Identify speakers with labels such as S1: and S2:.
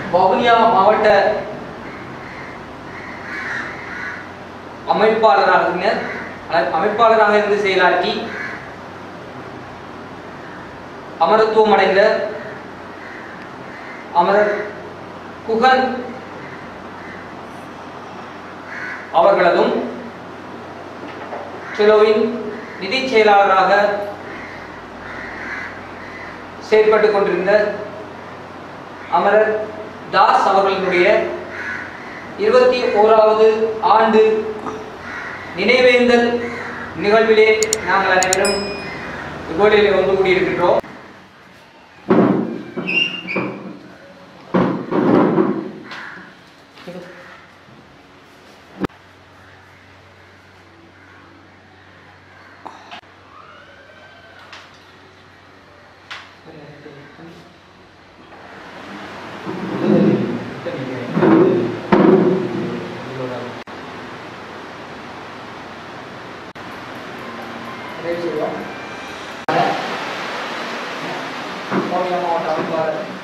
S1: வவுனியா மாவட்ட அமைப்பாளராக இருந்து செயலாற்றி அமரத்துவம் அடைந்த அமரர் குகன் அவர்களதும் செலோவின் நிதி செயலாளராக செயற்பட்டுக் கொண்டிருந்த அமரர் தாஸ் அவர்களுடைய 21வது ஆண்டு நினைவேந்தல் நிகழ்விலே நாங்கள் அனைவரும் இவ்வேளையிலே ஒன்று கூடியிருக்கின்றோம். Vaunia மாவட்ட அமைப்பாளர்